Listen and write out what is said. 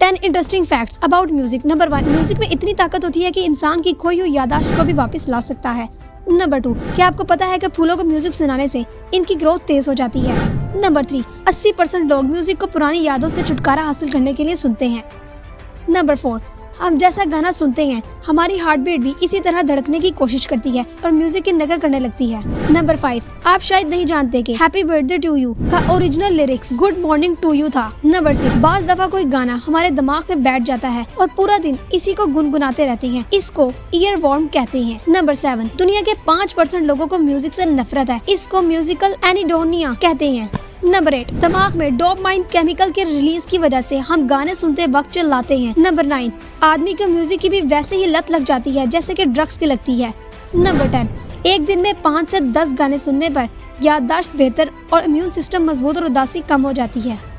10 interesting facts about music. Number 1, music में इतनी ताकत होती है कि इंसान की खोई हुई याददाश्त को भी वापस ला सकता है। नंबर 2, क्या आपको पता है कि फूलों को म्यूजिक सुनाने से इनकी ग्रोथ तेज हो जाती है। नंबर 3, 80% लोग म्यूजिक को पुरानी यादों से छुटकारा हासिल करने के लिए सुनते हैं। नंबर 4, हम जैसा गाना सुनते हैं हमारी हार्ट बीट भी इसी तरह धड़कने की कोशिश करती है और म्यूजिक की नकल करने लगती है। नंबर 5, आप शायद नहीं जानते कि हैप्पी बर्थडे टू यू का original lyrics good morning to you था। नंबर 6, बाज दफा कोई गाना हमारे दिमाग में बैठ जाता है और पूरा दिन इसी को गुनगुनाते रहते हैं, इसको ईयर वॉर्म कहते हैं। नंबर 7, दुनिया के 5% लोगों को म्यूजिक से नफरत है, इसको म्यूजिकल एनिडोनिया कहते हैं। नंबर 8, दिमाग में डोपामाइन केमिकल के रिलीज की वजह से हम गाने सुनते वक्त चिल्लाते हैं। नंबर 9, आदमी को म्यूजिक की भी वैसे ही लत लग जाती है जैसे कि ड्रग्स की लगती है। नंबर 10, एक दिन में 5 से 10 गाने सुनने पर याददाश्त बेहतर और इम्यून सिस्टम मजबूत और उदासी कम हो जाती है।